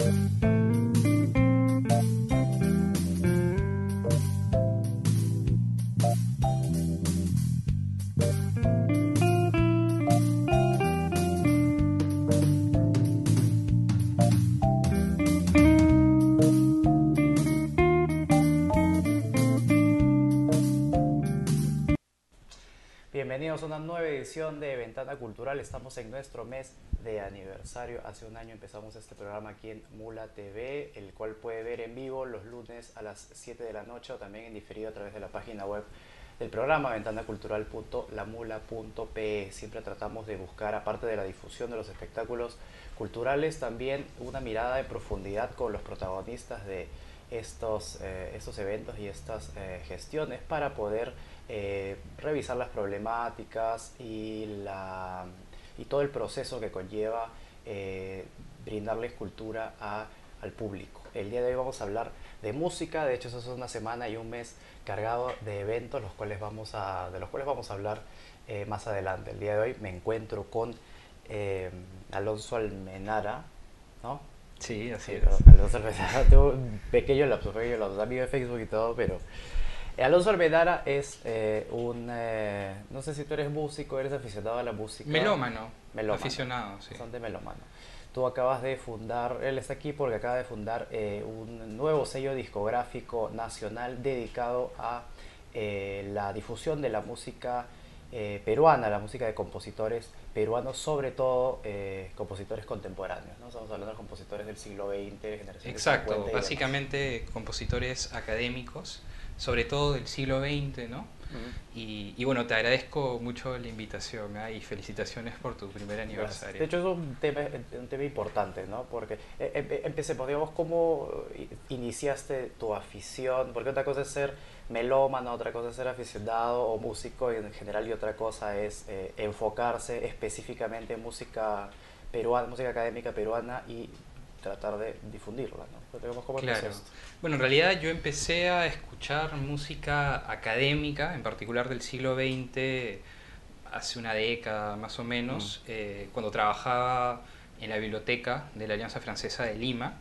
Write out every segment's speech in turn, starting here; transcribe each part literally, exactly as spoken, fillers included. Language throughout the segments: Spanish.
Bienvenidos a una nueva edición de Ventana Cultural. Estamos en nuestro mes de aniversario. Hace un año empezamos este programa aquí en Mula T V, el cual puede ver en vivo los lunes a las siete de la noche o también en diferido a través de la página web del programa ventanacultural punto lamula punto pe. Siempre tratamos de buscar, aparte de la difusión de los espectáculos culturales, también una mirada de profundidad con los protagonistas de estos, eh, estos eventos y estas eh, gestiones para poder Eh, revisar las problemáticas y, la, y todo el proceso que conlleva eh, brindarles cultura a, al público. El día de hoy vamos a hablar de música. De hecho, eso es una semana y un mes cargado de eventos los cuales vamos a, de los cuales vamos a hablar eh, más adelante. El día de hoy me encuentro con eh, Alonso Almenara, ¿no? Sí, así Sí, es. Alonso Almenara. Tengo un pequeño lapso, pequeño lapso, amigo de Facebook y todo, pero Alonso Almenara es eh, un... Eh, no sé si tú eres músico, eres aficionado a la música. Melómano, Melómano. aficionado, sí. Bastante melómano. Tú acabas de fundar, él está aquí porque acaba de fundar eh, un nuevo sello discográfico nacional dedicado a eh, la difusión de la música eh, peruana, la música de compositores peruanos, sobre todo eh, compositores contemporáneos, ¿no? Estamos hablando de compositores del siglo veinte, generación Exacto, cincuenta y básicamente compositores académicos, sobre todo del siglo veinte, ¿no? Uh-huh. Y, y bueno, te agradezco mucho la invitación, ¿eh? Y felicitaciones por tu primer aniversario. De hecho es un tema, un tema importante, ¿no? Porque eh, empecemos, digamos, ¿cómo iniciaste tu afición? Porque otra cosa es ser melómano, otra cosa es ser aficionado o músico en general, y otra cosa es eh, enfocarse específicamente en música peruana, música académica peruana, y tratar de difundirla, ¿no? ¿Cómo claro. esto? Bueno, en realidad yo empecé a escuchar música académica, en particular del siglo veinte, hace una década más o menos, mm. eh, cuando trabajaba en la biblioteca de la Alianza Francesa de Lima.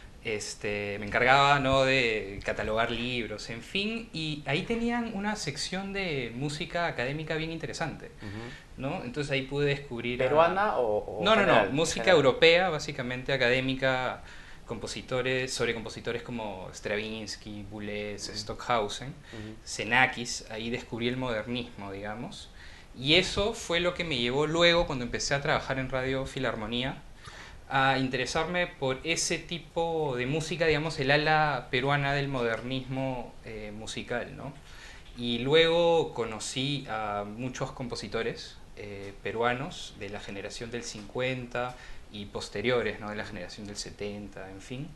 Este, me encargaba, ¿no?, de catalogar libros, en fin, y ahí tenían una sección de música académica bien interesante, uh-huh. ¿no? Entonces ahí pude descubrir... ¿Peruana a... o, o No, general, no, no, música general. europea, básicamente académica, compositores, sobre compositores como Stravinsky, Boulez, uh-huh. Stockhausen, uh-huh. Xenakis. Ahí descubrí el modernismo, digamos, y eso fue lo que me llevó luego, cuando empecé a trabajar en Radio Filarmonía, a interesarme por ese tipo de música, digamos, el ala peruana del modernismo eh, musical, ¿no? Y luego conocí a muchos compositores eh, peruanos de la generación del cincuenta y posteriores, ¿no?, de la generación del setenta, en fin.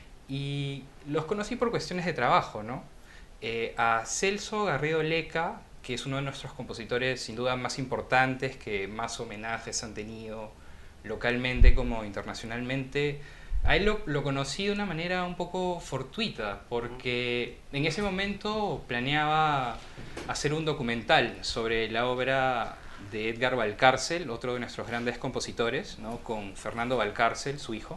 Y los conocí por cuestiones de trabajo, ¿no? Eh, a Celso Garrido Leca, que es uno de nuestros compositores sin duda más importantes, que más homenajes han tenido localmente como internacionalmente. A él lo, lo conocí de una manera un poco fortuita, porque en ese momento planeaba hacer un documental sobre la obra de Edgar Valcárcel, otro de nuestros grandes compositores, ¿no?, con Fernando Valcárcel, su hijo.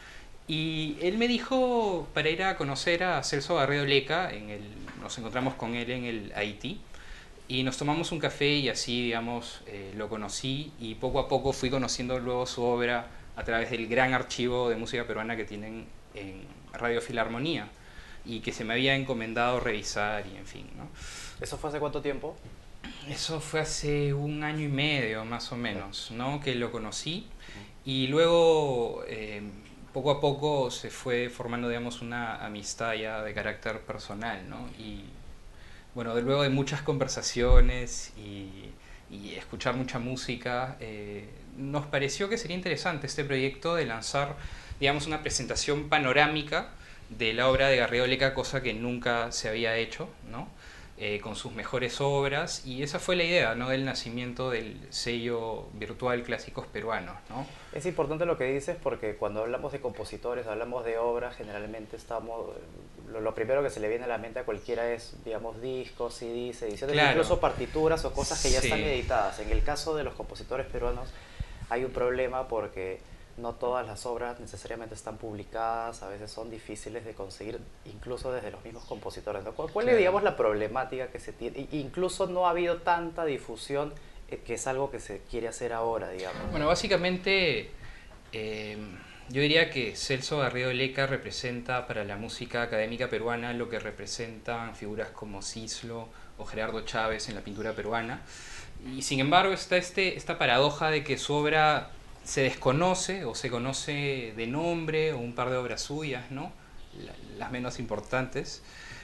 Y él me dijo para ir a conocer a Celso Garrido Leca, en el, nos encontramos con él en el Haití, y nos tomamos un café y así, digamos, eh, lo conocí, y poco a poco fui conociendo luego su obra a través del gran archivo de música peruana que tienen en Radio Filarmonía y que se me había encomendado revisar y en fin, ¿no? ¿Eso fue hace cuánto tiempo? Eso fue hace un año y medio más o menos, ¿no?, que lo conocí, y luego eh, poco a poco se fue formando, digamos, una amistad ya de carácter personal, ¿no? Y bueno, de luego de muchas conversaciones y, y escuchar mucha música, eh, nos pareció que sería interesante este proyecto de lanzar, digamos, una presentación panorámica de la obra de Garrido Leca, cosa que nunca se había hecho, ¿no? Eh, con sus mejores obras, y esa fue la idea, ¿no?, del nacimiento del sello virtual Clásicos Peruanos, ¿no? Es importante lo que dices, porque cuando hablamos de compositores, hablamos de obras, generalmente estamos, lo, lo primero que se le viene a la mente a cualquiera es, digamos, discos, C Ds, ediciones, claro, incluso partituras o cosas que ya sí. están editadas. En el caso de los compositores peruanos hay un problema porque no todas las obras necesariamente están publicadas, a veces son difíciles de conseguir, incluso desde los mismos compositores, ¿no? ¿Cuál, cuál es, Claro. digamos, la problemática que se tiene? I- incluso no ha habido tanta difusión, eh, que es algo que se quiere hacer ahora, digamos. Bueno, básicamente eh, yo diría que Celso Garrido Leca representa para la música académica peruana lo que representan figuras como Cislo o Gerardo Chávez en la pintura peruana. Y sin embargo está este, esta paradoja de que su obra se desconoce o se conoce de nombre o un par de obras suyas, ¿no? La- las menos importantes.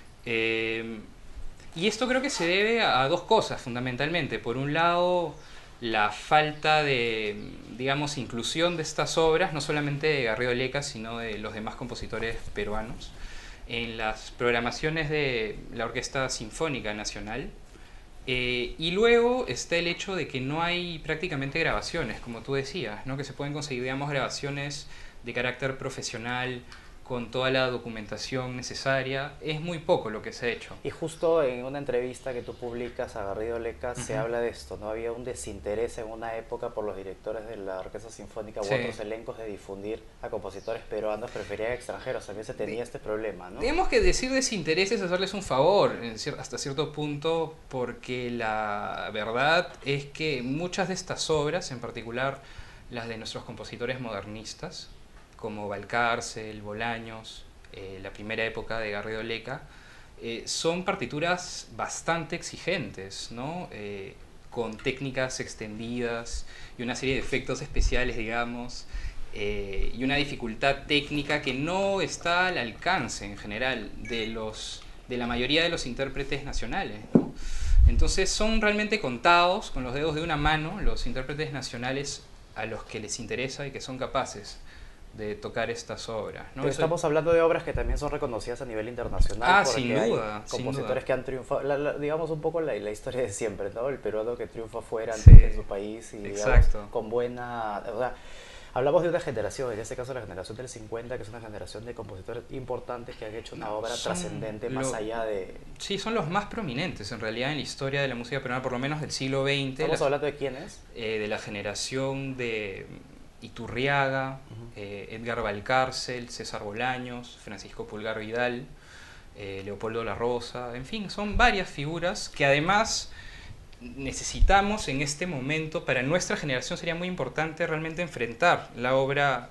Eh, y esto creo que se debe a, a dos cosas fundamentalmente. Por un lado, la falta de, digamos, inclusión de estas obras, no solamente de Garrido Leca, sino de los demás compositores peruanos, en las programaciones de la Orquesta Sinfónica Nacional. Eh, y luego está el hecho de que no hay prácticamente grabaciones, como tú decías, ¿no? Que se pueden conseguir, digamos, grabaciones de carácter profesional, con toda la documentación necesaria. Es muy poco lo que se ha hecho. Y justo en una entrevista que tú publicas a Garrido Leca se Ujú. habla de esto, ¿no? Había un desinterés en una época por los directores de la Orquesta Sinfónica u Sí. otros elencos de difundir a compositores peruanos, preferían extranjeros, también se tenía este problema, ¿no? Tenemos que decir desinterés es hacerles un favor en cier- hasta cierto punto, porque la verdad es que muchas de estas obras, en particular las de nuestros compositores modernistas, como Valcárcel, Bolaños, eh, la primera época de Garrido Leca, eh, son partituras bastante exigentes, ¿no? Eh, con técnicas extendidas y una serie de efectos especiales, digamos, eh, y una dificultad técnica que no está al alcance en general de, los, de la mayoría de los intérpretes nacionales, ¿no? Entonces son realmente contados con los dedos de una mano los intérpretes nacionales a los que les interesa y que son capaces de tocar estas obras, ¿no? Pero Eso- estamos hablando de obras que también son reconocidas a nivel internacional, Ah, porque sin hay duda, sin compositores duda. que han triunfado, la- la- digamos un poco la, la historia de siempre, ¿no? El peruano que triunfa fuera Sí, antes que en su país y digamos exacto. con buena, o sea, hablamos de una generación, en este caso la generación del cincuenta, que es una generación de compositores importantes que han hecho una No, obra son trascendente más lo- allá de... Sí, son los más prominentes en realidad en la historia de la música peruana, por lo menos del siglo veinte, Estamos la- hablando de quiénes. eh, de la generación de Iturriaga, Ujú. eh, Edgar Valcárcel, César Bolaños, Francisco Pulgar Vidal, eh, Leopoldo La Rosa, en fin, son varias figuras que además necesitamos en este momento. Para nuestra generación sería muy importante realmente enfrentar la obra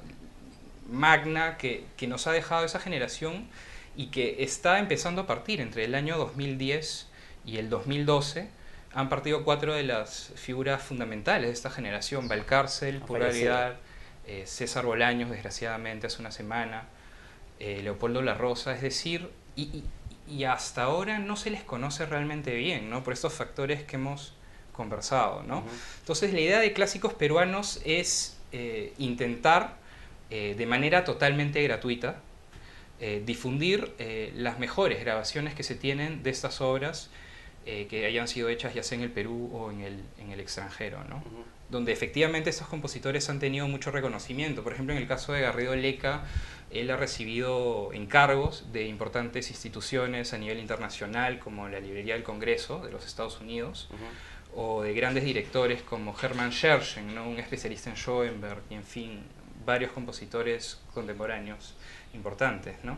magna que, que nos ha dejado esa generación y que está empezando a partir entre el año dos mil diez y el dos mil doce. Han partido cuatro de las figuras fundamentales de esta generación: Valcárcel, Ha Pulgar fallecido. Vidal, eh, César Bolaños, desgraciadamente hace una semana, eh, Leopoldo La Rosa, es decir, y, y- y hasta ahora no se les conoce realmente bien, ¿no? Por estos factores que hemos conversado, ¿no? Ujú. Entonces la idea de Clásicos Peruanos es eh, intentar eh, de manera totalmente gratuita eh, difundir eh, las mejores grabaciones que se tienen de estas obras eh, que hayan sido hechas ya sea en el Perú o en el, en el extranjero, ¿no? Ujú. Donde efectivamente estos compositores han tenido mucho reconocimiento. Por ejemplo, en el caso de Garrido Leca, él ha recibido encargos de importantes instituciones a nivel internacional, como la Librería del Congreso de los Estados Unidos, Ujú. o de grandes directores como Hermann Scherchen, ¿no? Un especialista en Schoenberg, y en fin, varios compositores contemporáneos importantes, ¿no?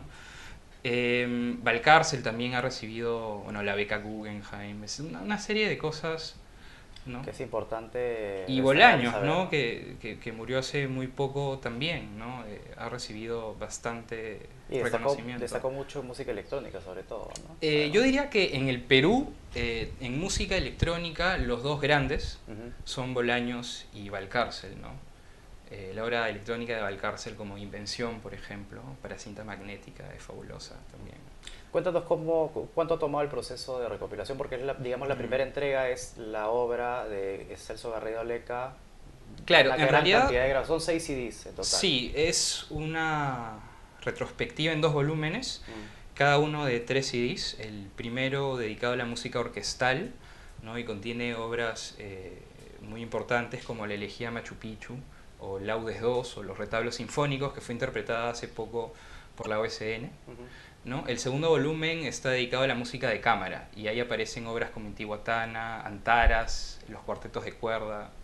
Eh, Valcárcel también ha recibido, bueno, la beca Guggenheim, es una, una serie de cosas, ¿no? Que es importante Y destacar y Bolaños, saber, ¿no? Que, que, que murió hace muy poco también, ¿no? Eh, ha recibido bastante Y destacó, reconocimiento. destacó mucho en música electrónica, sobre todo, ¿no? Eh, Además. yo diría que en el Perú, eh, en música electrónica, los dos grandes Ujú. son Bolaños y Valcárcel, ¿no? Eh, la obra electrónica de Valcárcel, como Invención, por ejemplo, para cinta magnética, es fabulosa también. Cuéntanos cómo, cu- cuánto ha tomado el proceso de recopilación, porque es la, digamos la Mm. primera entrega es la obra de Celso Garrido Leca. Claro, Una en gran realidad, cantidad de gra- son seis C Ds en total. sí, es una retrospectiva en dos volúmenes, Mm. cada uno de tres C Ds. El primero dedicado a la música orquestal, ¿no? Y contiene obras eh, muy importantes como la Elegía Machu Picchu, o Laudes dos, o Los Retablos Sinfónicos, que fue interpretada hace poco por la O S N, Ujú. ¿no? El segundo volumen está dedicado a la música de cámara, y ahí aparecen obras como Intihuatana, Antaras, los cuartetos de cuerda,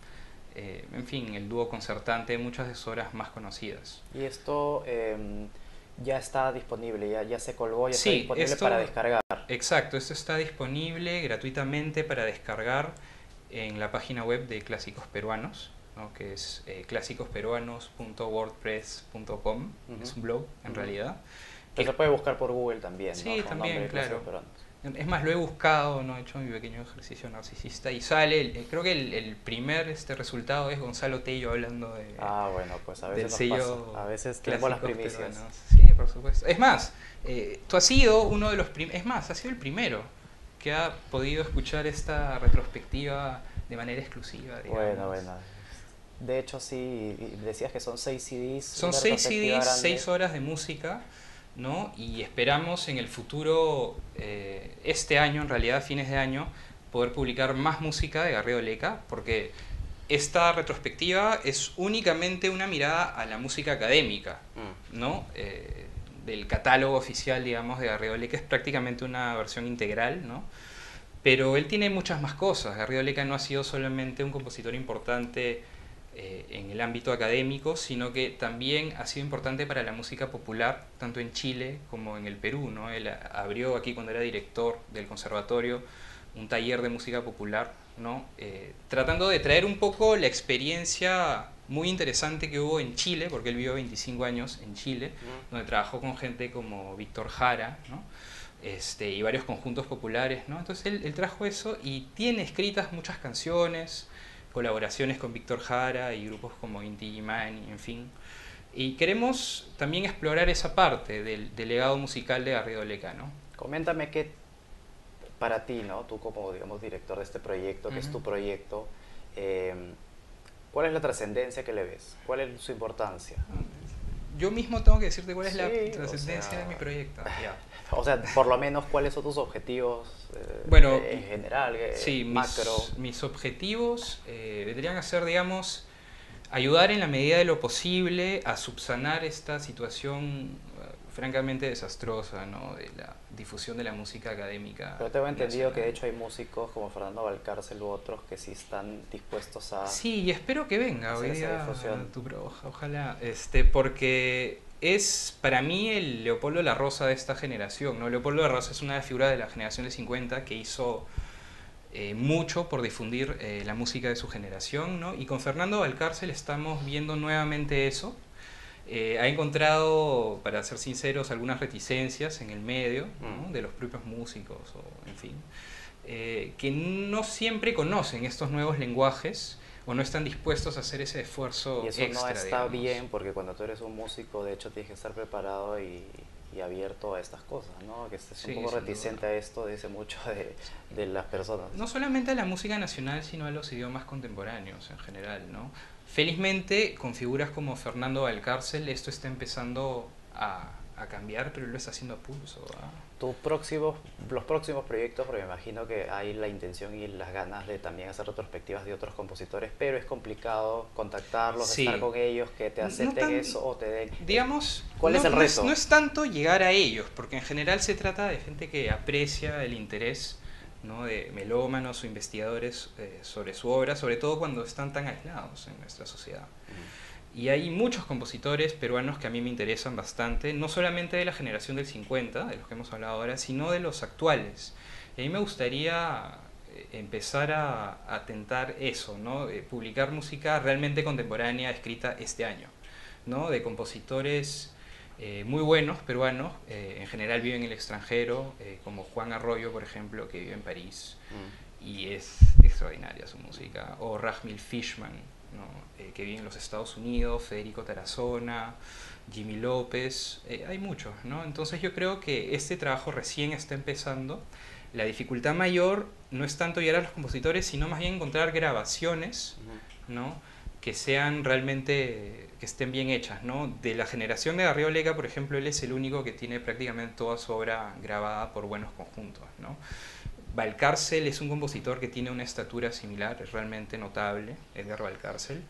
eh, en fin, el dúo concertante, muchas de sus obras más conocidas. Y esto eh, ya está disponible, ya, ya se colgó, ya está Sí, disponible para esto, descargar. exacto, esto está disponible gratuitamente para descargar en la página web de Clásicos Peruanos, ¿no? Que es eh, clásicos peruanos punto wordpress punto com, Ujú, es un blog en ujú. realidad. Pero se Que, puede buscar por Google también, ¿no? sí, Con nombre también, de Clásicos claro. Peruanos. Es más, lo he buscado, no he hecho mi pequeño ejercicio narcisista y sale, el- creo que el, el primer este resultado es Gonzalo Tello hablando de, Ah, bueno, pues a veces del nos pasa. sello A veces tenemos las Clásicos primicias. Peruanos. Sí, por supuesto. Es más, eh, tú has sido uno de los primeros, es más, has sido el primero que ha podido escuchar esta retrospectiva de manera exclusiva, Bueno, digamos. bueno. De hecho, sí, y decías que son seis C Ds, Son una seis retrospectiva C Ds, grande. seis horas de música, ¿no? Y esperamos en el futuro, eh, este año, en realidad, a fines de año, poder publicar más música de Garrido Leca, porque esta retrospectiva es únicamente una mirada a la música académica, Mm. ¿no? Eh, del catálogo oficial, digamos, de Garrido Leca es prácticamente una versión integral, ¿no? Pero él tiene muchas más cosas. Garrido Leca no ha sido solamente un compositor importante eh, en el ámbito académico, sino que también ha sido importante para la música popular, tanto en Chile como en el Perú, ¿no? Él abrió aquí cuando era director del conservatorio un taller de música popular, ¿no? Eh, tratando de traer un poco la experiencia muy interesante que hubo en Chile, porque él vivió veinticinco años en Chile, Mm. donde trabajó con gente como Víctor Jara, ¿no? Este, y varios conjuntos populares, ¿no? Entonces él, él trajo eso y tiene escritas muchas canciones, colaboraciones con Víctor Jara y grupos como Inti Illimani, en fin. Y queremos también explorar esa parte del, del legado musical de Garrido Leca, ¿no? Coméntame qué para ti, ¿no? Tú como, digamos, director de este proyecto, que es Ujú. tu proyecto, eh, ¿cuál es la trascendencia que le ves? ¿Cuál es su importancia? Yo mismo tengo que decirte cuál es la Sí, o trascendencia de sea, mi proyecto. Ya. o sea, por lo menos cuáles son tus objetivos Bueno, eh, en general, eh, sí, macro. mis, mis objetivos eh, vendrían a ser, digamos, ayudar en la medida de lo posible a subsanar esta situación eh, francamente desastrosa, ¿no? De la difusión de la música académica Pero tengo entendido que de nacional. hecho hay músicos como Fernando Valcárcel u otros que sí están dispuestos a Sí, y espero que venga hoy hacer esa día difusión. tu pro, ojalá, este, porque es para mí el Leopoldo La Rosa de esta generación, ¿no? Leopoldo La Rosa es una figura de la generación del cincuenta que hizo eh, mucho por difundir eh, la música de su generación, ¿no? Y con Fernando Valcárcel estamos viendo nuevamente eso. Eh, ha encontrado, para ser sinceros, algunas reticencias en el medio, Mm. ¿no? De los propios músicos, o en fin, eh, que no siempre conocen estos nuevos lenguajes o no están dispuestos a hacer ese Y esfuerzo eso no extra, está digamos. bien porque cuando tú eres un músico, de hecho, tienes que estar preparado y, y abierto a estas cosas, ¿no? Que estés un Sí, poco sin duda. reticente a esto dice mucho de, de las personas. No solamente a la música nacional, sino a los idiomas contemporáneos en general, ¿no? Felizmente, con figuras como Fernando Valcárcel, esto está empezando a, a cambiar, pero lo está haciendo a pulso, ¿ah? Tus próximos, los próximos proyectos, porque me imagino que hay la intención y las ganas de también hacer retrospectivas de otros compositores, pero es complicado contactarlos, estar Sí, con ellos, que te no acepten tan, eso o te den... eh, digamos, ¿Cuál es no, el no, es, reto? no es tanto llegar a ellos, porque en general se trata de gente que aprecia el interés, ¿no? De melómanos o investigadores eh, sobre su obra, sobre todo cuando están tan aislados en nuestra sociedad. Y hay muchos compositores peruanos que a mí me interesan bastante, no solamente de la generación del cincuenta, de los que hemos hablado ahora, sino de los actuales. Y a mí me gustaría eh, empezar a, a tentar eso, ¿no? Eh, publicar música realmente contemporánea escrita este año, ¿no? De compositores eh, muy buenos peruanos, eh, en general viven en el extranjero, eh, como Juan Arroyo, por ejemplo, que vive en París, Mm. y es extraordinaria su música, o Rachmil Fishman, ¿no? Eh, que vive en los Estados Unidos, Federico Tarazona, Jimmy López, eh, hay muchos, ¿no? Entonces yo creo que este trabajo recién está empezando. La dificultad mayor no es tanto llegar a los compositores, sino más bien encontrar grabaciones, Ujú. ¿no? Que sean realmente, que estén bien hechas, ¿no? De la generación de Garrido Leca, por ejemplo, él es el único que tiene prácticamente toda su obra grabada por buenos conjuntos, ¿no? Valcárcel es un compositor que tiene una estatura similar, es realmente notable, Edgar Valcárcel,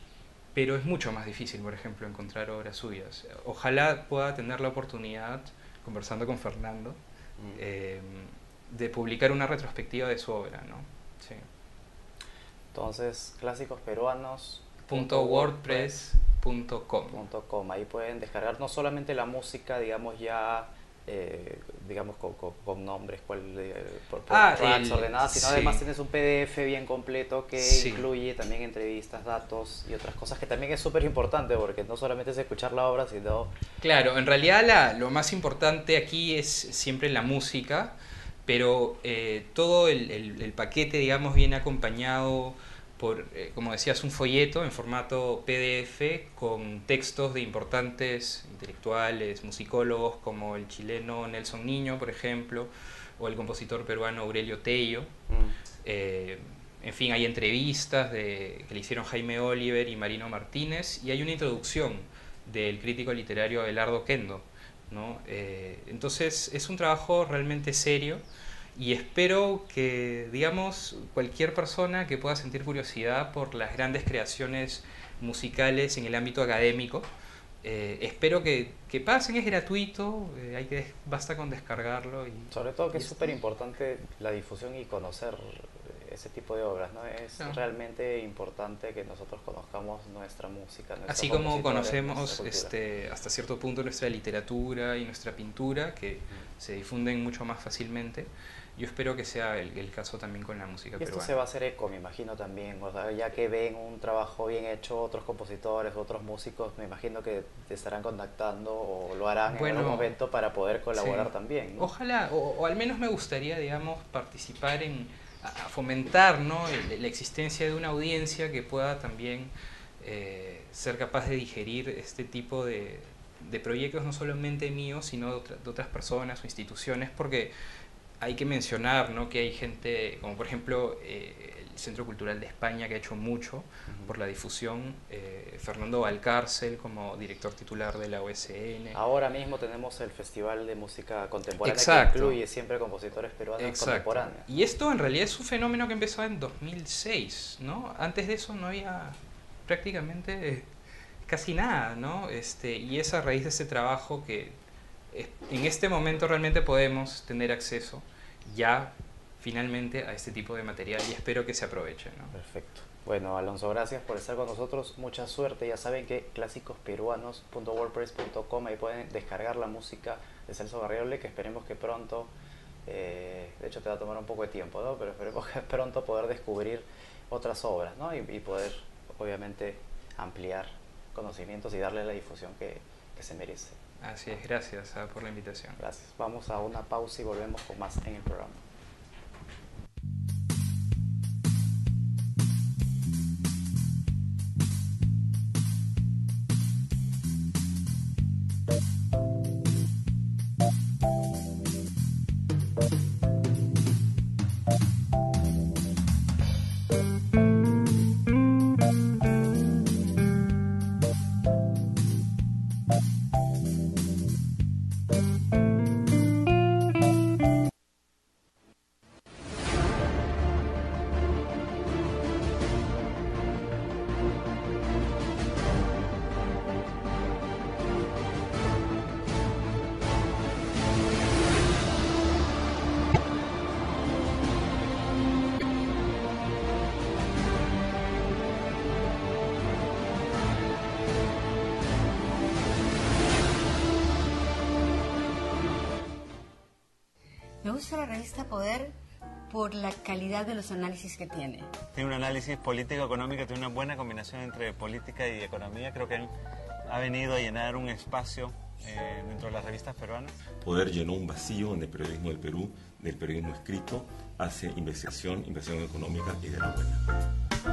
pero es mucho más difícil, por ejemplo, encontrar obras suyas. Ojalá pueda tener la oportunidad, conversando con Fernando, Mm. eh, de publicar una retrospectiva de su obra, ¿no? Sí. Entonces, clásicos peruanos punto wordpress punto com. Ahí pueden descargar no solamente la música, digamos ya, eh, digamos con, con, con nombres, cual, eh, por, por ah, tracks el, ordenadas, sino sí. además tienes un P D F bien completo que sí. incluye también entrevistas, datos y otras cosas que también es súper importante porque no solamente es escuchar la obra, sino... Claro, en realidad la, lo más importante aquí es siempre la música, pero eh, todo el, el, el paquete, digamos, viene acompañado por, eh, como decías, un folleto en formato P D F con textos de importantes intelectuales, musicólogos como el chileno Nelson Niño, por ejemplo, o el compositor peruano Aurelio Tello. Mm. Eh, en fin, hay entrevistas de, que le hicieron Jaime Oliver y Marino Martínez, y hay una introducción del crítico literario Abelardo Kendo, ¿no? Eh, entonces es un trabajo realmente serio. Y espero que, digamos, cualquier persona que pueda sentir curiosidad por las grandes creaciones musicales en el ámbito académico, eh, espero que, que pasen, es gratuito, eh, hay que, basta con descargarlo. Y, sobre todo que es súper importante la difusión y conocer ese tipo de obras, ¿no? Es no. realmente importante que nosotros conozcamos nuestra música. Así como conocemos este, hasta cierto punto nuestra literatura y nuestra pintura, que mm. se difunden mucho más fácilmente. Yo espero que sea el, el caso también con la música y peruana. Esto se va a hacer eco, me imagino también, o sea, ya que ven un trabajo bien hecho, otros compositores, otros músicos, me imagino que te estarán contactando o lo harán bueno, en algún momento para poder colaborar sí. también, ¿no? Ojalá, o, o al menos me gustaría, digamos, participar en, a, a fomentar, ¿no?, el, la existencia de una audiencia que pueda también eh, ser capaz de digerir este tipo de, de proyectos, no solamente míos, sino de, otra, de otras personas o instituciones, porque hay que mencionar, ¿no?, que hay gente, como por ejemplo eh, el Centro Cultural de España, que ha hecho mucho uh-huh. por la difusión, eh, Fernando Valcárcel como director titular de la O S N. Ahora mismo tenemos el Festival de Música Contemporánea Exacto. que incluye siempre compositores peruanos Exacto. contemporáneos. Y esto en realidad es un fenómeno que empezó en dos mil seis, ¿no? Antes de eso no había prácticamente casi nada, ¿no? Este, y es a raíz de ese trabajo que en este momento realmente podemos tener acceso ya finalmente a este tipo de material y espero que se aproveche, ¿no? Perfecto. Bueno, Alonso, gracias por estar con nosotros. Mucha suerte. Ya saben que clásicos peruanos punto wordpress punto com, ahí pueden descargar la música de Celso Garriole, que esperemos que pronto, eh, de hecho te va a tomar un poco de tiempo, ¿no?, pero esperemos que pronto poder descubrir otras obras, ¿no?, y, y poder obviamente ampliar conocimientos y darle la difusión que, que se merece. Así es, gracias uh, por la invitación. Gracias. Vamos a una pausa y volvemos con más en el programa. Me gusta la revista Poder por la calidad de los análisis que tiene. Tiene un análisis político-económico, tiene una buena combinación entre política y economía. Creo que ha venido a llenar un espacio eh, dentro de las revistas peruanas. Poder llenó un vacío en el periodismo del Perú, del periodismo escrito, hace investigación, investigación económica y de la buena.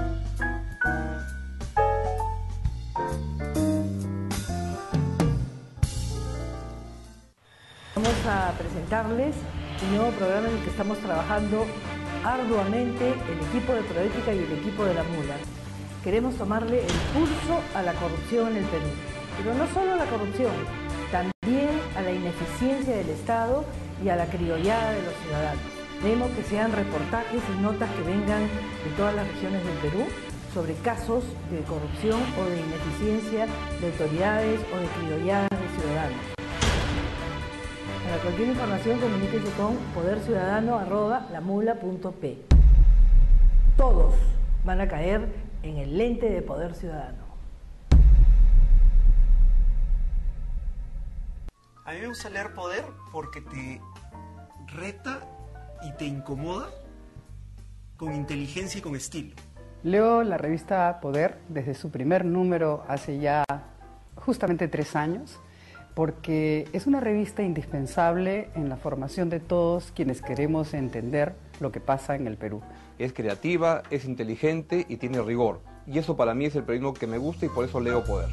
Vamos a presentarles un nuevo programa en el que estamos trabajando arduamente el equipo de Proética y el equipo de La Mula. Queremos tomarle el pulso a la corrupción en el Perú, pero no solo a la corrupción, también a la ineficiencia del Estado y a la criollada de los ciudadanos. Queremos que sean reportajes y notas que vengan de todas las regiones del Perú sobre casos de corrupción o de ineficiencia de autoridades o de criolladas de ciudadanos. Para cualquier información, comuníquese con poder ciudadano arroba lamula punto p. Todos, van a caer en el lente de poder ciudadano. A mí me gusta leer Poder porque te reta y te incomoda con inteligencia y con estilo. Leo la revista Poder desde su primer número hace ya justamente tres años, porque es una revista indispensable en la formación de todos quienes queremos entender lo que pasa en el Perú. Es creativa, es inteligente y tiene rigor. Y eso para mí es el periodismo que me gusta y por eso leo Poder.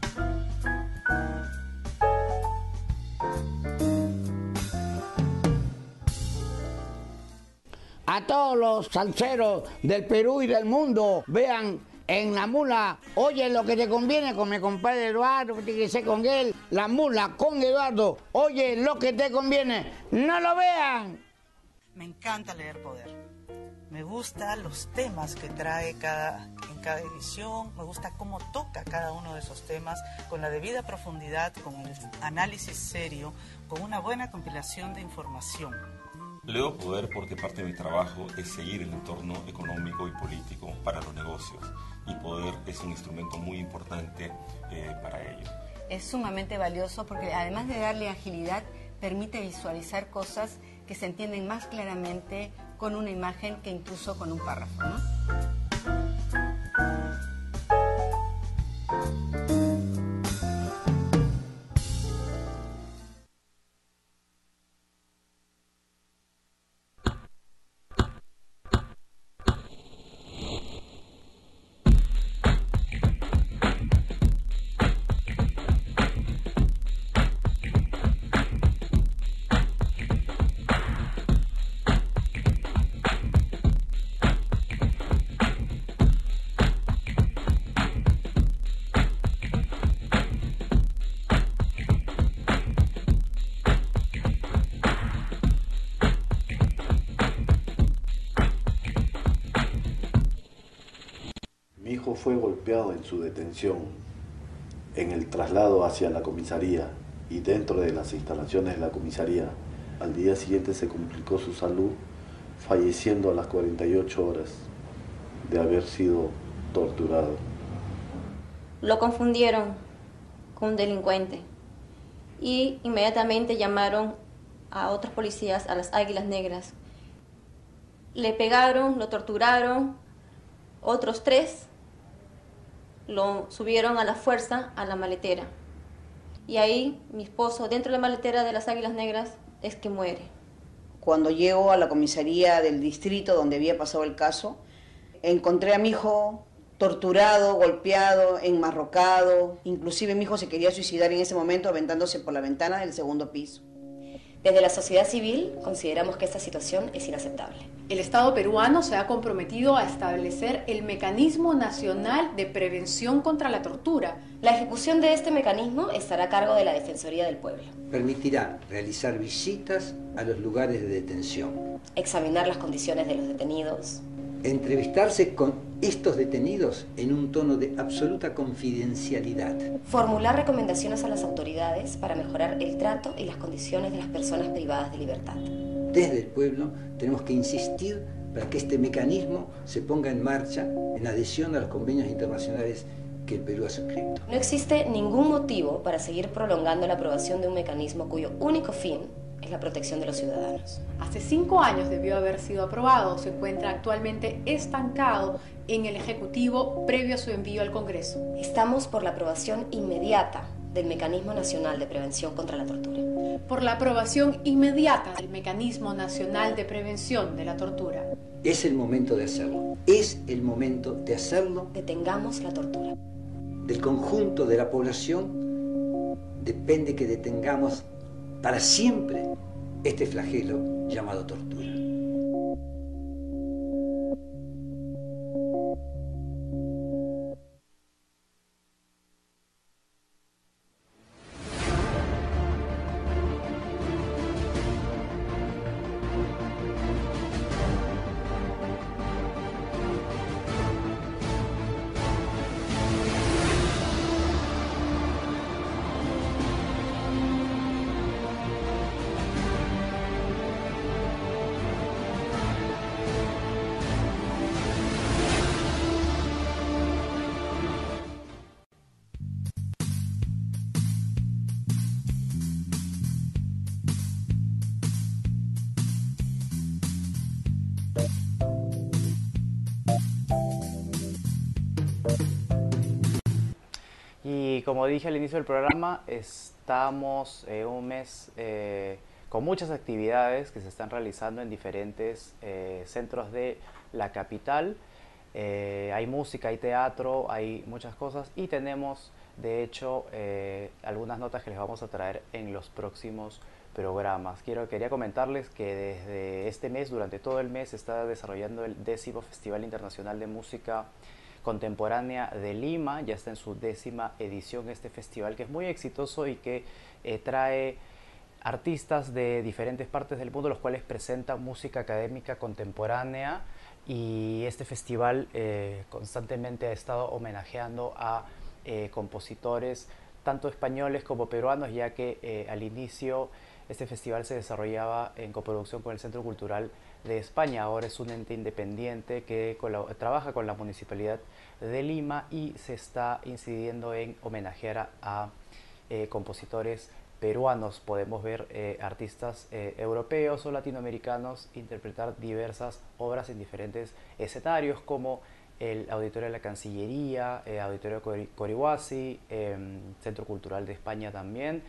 A todos los salseros del Perú y del mundo, vean en La Mula, oye lo que te conviene con mi compadre Eduardo, que te sé con él, La Mula con Eduardo, oye lo que te conviene, no lo vean. Me encanta leer Poder. Me gustan los temas que trae cada, en cada edición, me gusta cómo toca cada uno de esos temas, con la debida profundidad, con el análisis serio, con una buena compilación de información. Leo Poder porque parte de mi trabajo es seguir el entorno económico y político para los negocios, y Poder es un instrumento muy importante eh, para ello. Es sumamente valioso porque además de darle agilidad, permite visualizar cosas que se entienden más claramente con una imagen que incluso con un párrafo, ¿no? Mi hijo fue golpeado en su detención, en el traslado hacia la comisaría y dentro de las instalaciones de la comisaría. Al día siguiente se complicó su salud, falleciendo a las cuarenta y ocho horas de haber sido torturado. Lo confundieron con un delincuente y inmediatamente llamaron a otros policías, a las Águilas Negras. Le pegaron, lo torturaron, otros tres lo subieron a la fuerza a la maletera. Y ahí mi esposo, dentro de la maletera de las Águilas Negras, es que muere. Cuando llego a la comisaría del distrito donde había pasado el caso, encontré a mi hijo torturado, golpeado, enmarrocado. Inclusive mi hijo se quería suicidar en ese momento aventándose por la ventana del segundo piso. Desde la sociedad civil consideramos que esta situación es inaceptable. El Estado peruano se ha comprometido a establecer el Mecanismo Nacional de Prevención contra la Tortura. La ejecución de este mecanismo estará a cargo de la Defensoría del Pueblo. Permitirá realizar visitas a los lugares de detención. Examinar las condiciones de los detenidos. Entrevistarse con estos detenidos en un tono de absoluta confidencialidad. Formular recomendaciones a las autoridades para mejorar el trato y las condiciones de las personas privadas de libertad. Desde el pueblo tenemos que insistir para que este mecanismo se ponga en marcha en adhesión a los convenios internacionales que el Perú ha suscrito. No existe ningún motivo para seguir prolongando la aprobación de un mecanismo cuyo único fin es la protección de los ciudadanos. Hace cinco años debió haber sido aprobado, se encuentra actualmente estancado en el Ejecutivo previo a su envío al Congreso. Estamos por la aprobación inmediata del Mecanismo Nacional de Prevención contra la Tortura. Por la aprobación inmediata del Mecanismo Nacional de Prevención de la Tortura. Es el momento de hacerlo. Es el momento de hacerlo. Detengamos la tortura. Del conjunto de la población depende que detengamos para siempre este flagelo llamado tortura. como dije al inicio del programa, estamos en un mes eh, con muchas actividades que se están realizando en diferentes eh, centros de la capital. Eh, hay música, hay teatro, hay muchas cosas y tenemos de hecho eh, algunas notas que les vamos a traer en los próximos programas. Quiero, quería comentarles que desde este mes, durante todo el mes, se está desarrollando el décimo Festival Internacional de Música Contemporánea de Lima. Ya está en su décima edición este festival, que es muy exitoso y que eh, trae artistas de diferentes partes del mundo, los cuales presentan música académica contemporánea, y este festival eh, constantemente ha estado homenajeando a eh, compositores tanto españoles como peruanos, ya que eh, al inicio este festival se desarrollaba en coproducción con el Centro Cultural de España. Ahora es un ente independiente que trabaja con la Municipalidad de Lima y se está incidiendo en homenajear a, a eh, compositores peruanos. Podemos ver eh, artistas eh, europeos o latinoamericanos interpretar diversas obras en diferentes escenarios, como el Auditorio de la Cancillería, eh, Auditorio Corihuasi, eh, Centro Cultural de España también,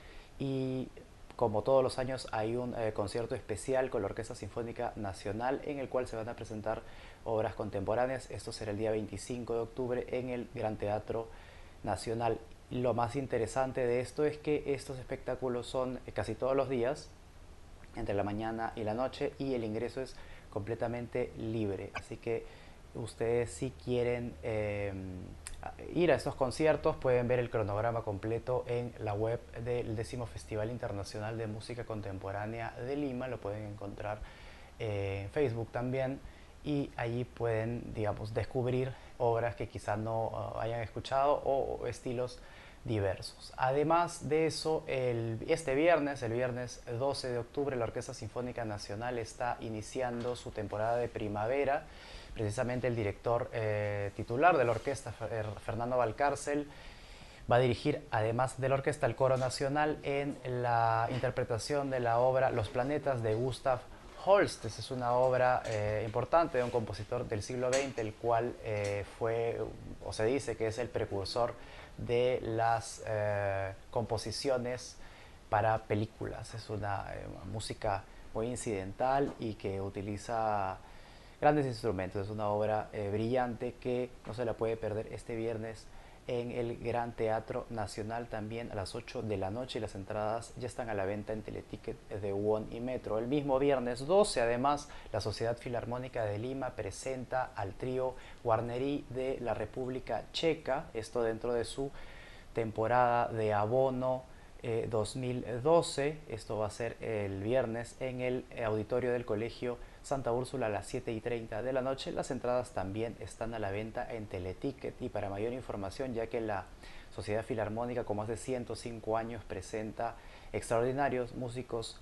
y como todos los años hay un eh, concierto especial con la Orquesta Sinfónica Nacional en el cual se van a presentar obras contemporáneas. Esto será el día veinticinco de octubre en el Gran Teatro Nacional. Lo más interesante de esto es que estos espectáculos son eh, casi todos los días, entre la mañana y la noche, y el ingreso es completamente libre. Así que ustedes, si quieren eh, ir a estos conciertos, pueden ver el cronograma completo en la web del décimo Festival Internacional de Música Contemporánea de Lima. Lo pueden encontrar eh, en Facebook también, y allí pueden, digamos, descubrir obras que quizás no uh, hayan escuchado o, o estilos diversos. Además de eso, el, este viernes, el viernes doce de octubre, la Orquesta Sinfónica Nacional está iniciando su temporada de primavera. Precisamente el director eh, titular de la orquesta, Fernando Valcárcel, va a dirigir, además de la orquesta, el Coro Nacional en la interpretación de la obra Los Planetas de Gustav Holst. Esta es una obra eh, importante de un compositor del siglo veinte, el cual eh, fue, o se dice que es el precursor de las eh, composiciones para películas. Es una eh, música muy incidental y que utiliza grandes instrumentos. Es una obra eh, brillante que no se la puede perder este viernes en el Gran Teatro Nacional, también a las ocho de la noche, y las entradas ya están a la venta en Teleticket de UON y Metro. El mismo viernes doce, además, la Sociedad Filarmónica de Lima presenta al trío Guarnerí de la República Checa, esto dentro de su temporada de abono eh, dos mil doce. Esto va a ser el viernes en el auditorio del Colegio Santa Úrsula a las siete y treinta de la noche. Las entradas también están a la venta en Teleticket, y para mayor información, ya que la Sociedad Filarmónica, como hace ciento cinco años, presenta extraordinarios músicos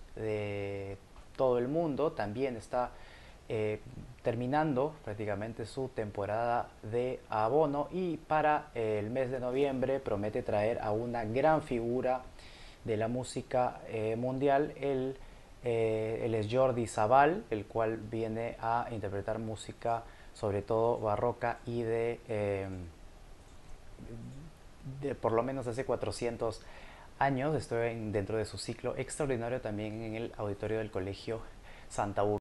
de todo el mundo, también está eh, terminando prácticamente su temporada de abono, y para el mes de noviembre promete traer a una gran figura de la música eh, mundial. El Eh, él es Jordi Sabal, el cual viene a interpretar música sobre todo barroca y de, eh, de por lo menos hace cuatrocientos años. Estoy en, dentro de su ciclo extraordinario también en el auditorio del Colegio Santa Úrsula.